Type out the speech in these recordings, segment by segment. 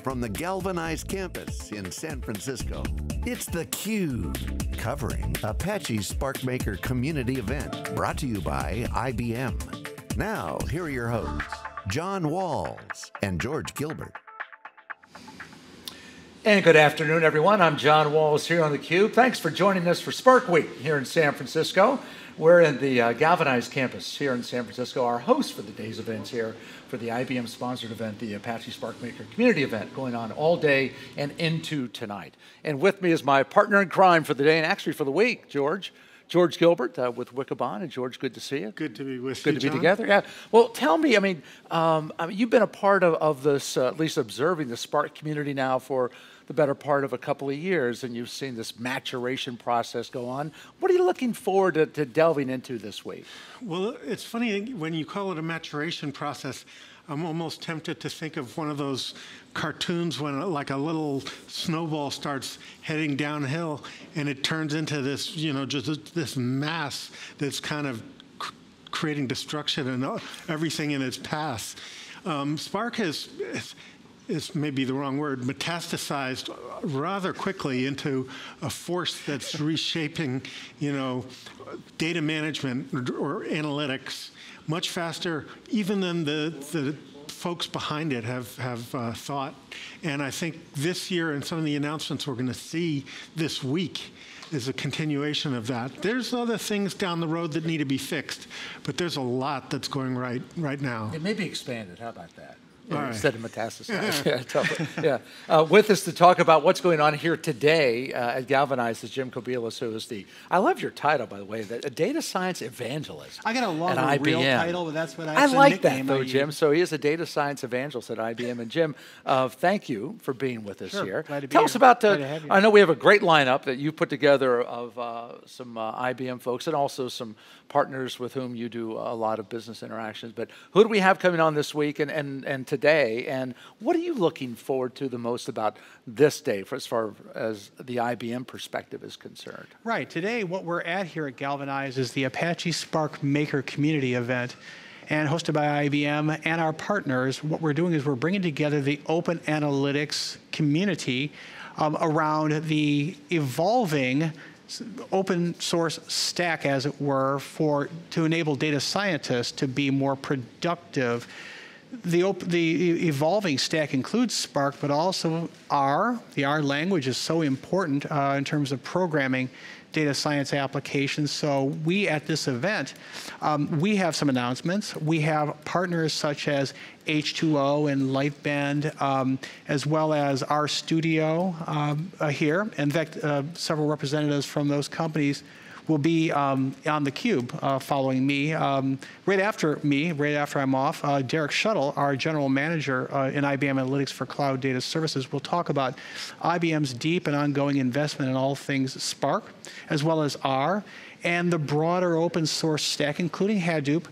from the Galvanize campus in San Francisco. It's theCUBE, covering Apache's SparkMaker community event, brought to you by IBM. Now, here are your hosts, John Walls and George Gilbert. And good afternoon, everyone. I'm John Walls here on theCUBE. Thanks for joining us for Spark Week here in San Francisco. We're in the Galvanize campus here in San Francisco. Our host for the day's events here for the IBM-sponsored event, the Apache SparkMaker community event, going on all day and into tonight. And with me is my partner in crime for the day, and actually for the week, George Gilbert with Wikibon. And George, good to see you. Good to be with you, Good to be John. together, yeah. Well, tell me, you've been a part of this, at least observing the Spark community now for the better part of a couple of years, and you've seen this maturation process go on. What are you looking forward to delving into this week? Well, it's funny, when you call it a maturation process, I'm almost tempted to think of one of those cartoons when like a little snowball starts heading downhill and it turns into this, just this mass that's kind of creating destruction and everything in its path. Spark is maybe the wrong word, metastasized rather quickly into a force that's reshaping, data management or analytics much faster even than the folks behind it have thought. And I think this year and some of the announcements we're going to see this week is a continuation of that. There's other things down the road that need to be fixed, but there's a lot that's going right now. It may be expanded. How about that? Right. Instead of metastasized. Yeah, totally. Yeah. With us to talk about what's going on here today at Galvanize is Jim Kobielus, who is I love your title, by the way, a data science evangelist. I got a longer real title, but that's what I like that, though, Jim. So he is a data science evangelist at IBM. And Jim, thank you for being with us here. Glad to be Tell here. us about, Glad to have you. I know we have a great lineup that you put together of some IBM folks and also some partners with whom you do a lot of business interactions. But who do we have coming on this week and today? And what are you looking forward to the most about this day as far as the IBM perspective is concerned? Right. Today, what we're at here at Galvanize is the Apache SparkMaker community event, and hosted by IBM and our partners. What we're doing is we're bringing together the open analytics community around the evolving open source stack, as it were, to enable data scientists to be more productive. The evolving stack includes Spark, but also R. The R language is so important in terms of programming data science applications. So we, at this event, we have some announcements. We have partners such as H2O and Lightbend, as well as RStudio here. In fact, several representatives from those companies will be on theCUBE following me. Right after I'm off, Derek Shuttle, our general manager in IBM Analytics for Cloud Data Services, will talk about IBM's deep and ongoing investment in all things Spark, as well as R, and the broader open source stack, including Hadoop,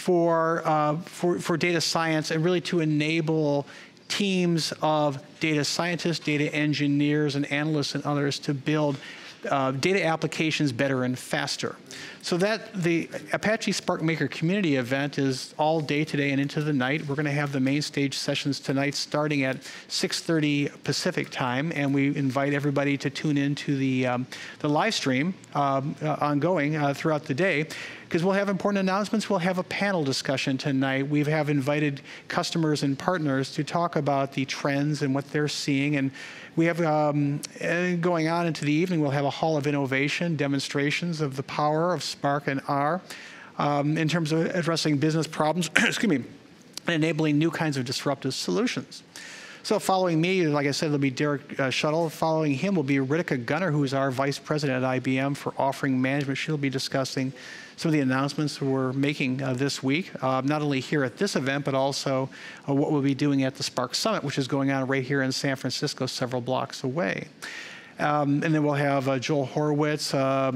for data science, and really to enable teams of data scientists, data engineers, and analysts and others to build data applications better and faster. So that the Apache SparkMaker community event is all day today and into the night. We're going to have the main stage sessions tonight starting at 6:30 Pacific time, and we invite everybody to tune into the live stream ongoing throughout the day, because we'll have important announcements. We'll have a panel discussion tonight. We have invited customers and partners to talk about the trends and what they're seeing. And we have, going on into the evening, we'll have a Hall of Innovation, demonstrations of the power of Spark and R in terms of addressing business problems, excuse me, and enabling new kinds of disruptive solutions. So following me, like I said, there'll be Derek Shuttle. Following him will be Ritika Gunnar, who is our Vice President at IBM for Offering Management. She'll be discussing some of the announcements we're making this week, not only here at this event, but also what we'll be doing at the Spark Summit, which is going on right here in San Francisco, several blocks away. And then we'll have Joel Horowitz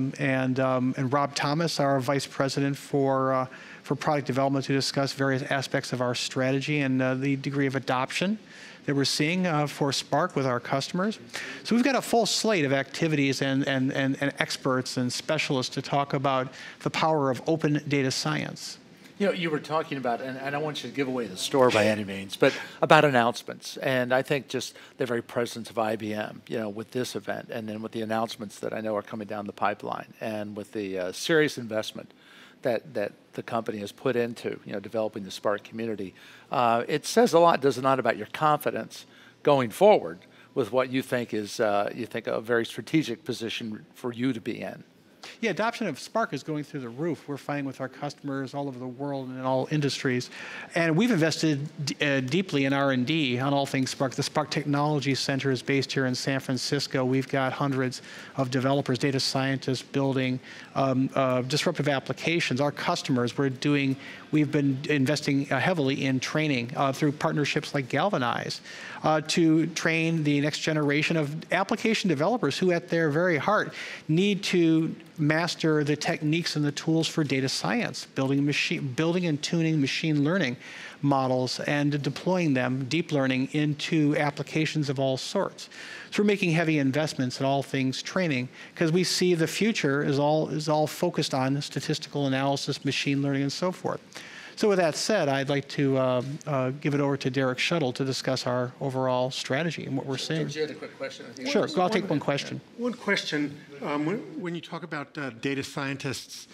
and Rob Thomas, our Vice President for product development, to discuss various aspects of our strategy and the degree of adoption that we're seeing for Spark with our customers. So we've got a full slate of activities and experts and specialists to talk about the power of open data science. You know, you were talking about, and I don't want you to give away the store by any means, but about announcements. And I think just the very presence of IBM, you know, with this event, and then with the announcements that I know are coming down the pipeline, and with the serious investment that the company has put into, you know, developing the Spark community, it says a lot, does it not, about your confidence going forward with what you think is, a very strategic position for you to be in. Yeah, adoption of Spark is going through the roof. We're finding with our customers all over the world and in all industries. And we've invested deeply in R&D on all things Spark. The Spark Technology Center is based here in San Francisco. We've got hundreds of developers, data scientists building disruptive applications. Our customers, we've been investing heavily in training through partnerships like Galvanize to train the next generation of application developers who at their very heart need to master the techniques and the tools for data science, building and tuning machine learning models and deploying them, deep learning, into applications of all sorts. So we're making heavy investments in all things training because we see the future is all focused on statistical analysis, machine learning, and so forth. So with that said, I'd like to give it over to Derek Shuttle to discuss our overall strategy and what we're seeing. George, you had a quick question, I think. Sure, I'll take one question. One question, when you talk about data scientists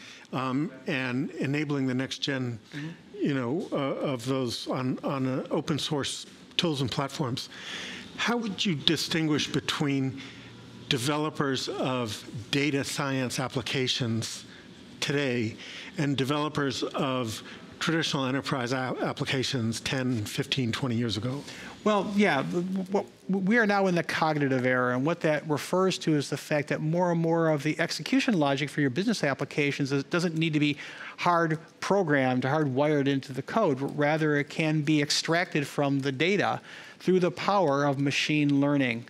and enabling the next gen, you know, of those on open source tools and platforms, how would you distinguish between developers of data science applications today and developers of traditional enterprise applications 10, 15, 20 years ago? Well, yeah, we are now in the cognitive era, and what that refers to is the fact that more and more of the execution logic for your business applications doesn't need to be hard programmed, hardwired into the code. Rather, it can be extracted from the data through the power of machine learning.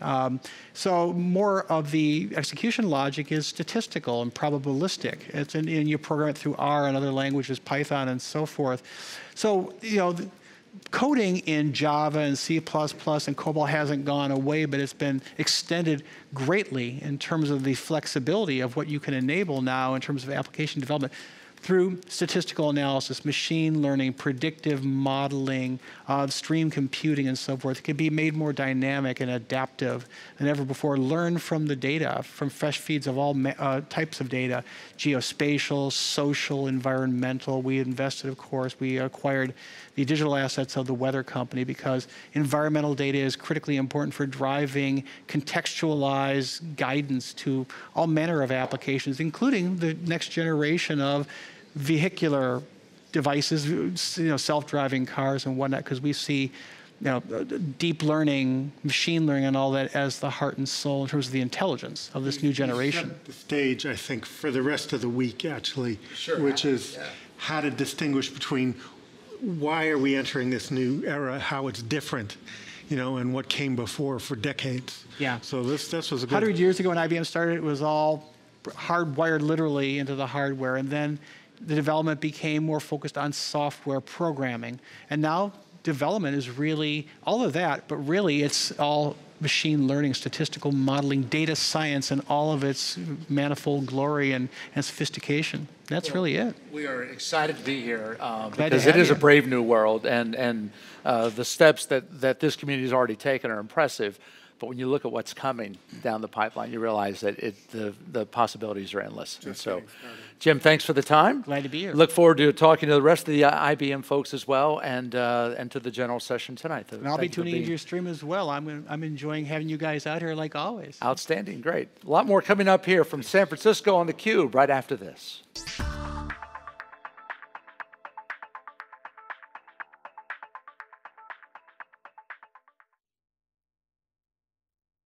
So more of the execution logic is statistical and probabilistic. And you program it through R and other languages, Python and so forth. So, you know, coding in Java and C++ and COBOL hasn't gone away, but it's been extended greatly in terms of the flexibility of what you can enable now in terms of application development through statistical analysis, machine learning, predictive modeling, stream computing, and so forth. It can be made more dynamic and adaptive than ever before. Learn from the data, from fresh feeds of all types of data, geospatial, social, environmental. We invested, of course, we acquired the digital assets of the Weather Company because environmental data is critically important for driving contextualized guidance to all manner of applications, including the next generation of vehicular devices, you know, self-driving cars and whatnot, because we see, you know, deep learning, machine learning, and all that as the heart and soul in terms of the intelligence of this new generation. Set the stage, I think, for the rest of the week, actually, Sure. which is how to distinguish between why are we entering this new era, how it's different, you know, and what came before for decades. Yeah. So this was a good... 100 years ago when IBM started, it was all hardwired literally into the hardware, and then the development became more focused on software programming. And now development is really all of that, but really it's all machine learning, statistical modeling, data science, and all of its manifold glory and sophistication. That's really it. We are excited to be here to because have it is you. a brave new world, and the steps that this community has already taken are impressive. But when you look at what's coming down the pipeline, you realize that the possibilities are endless. And so, Jim, thanks for the time. Glad to be here. Look forward to talking to the rest of the IBM folks as well, and to the general session tonight. And I'll be tuning into your stream as well. I'm enjoying having you guys out here like always. Outstanding, great. A lot more coming up here from San Francisco on theCUBE right after this.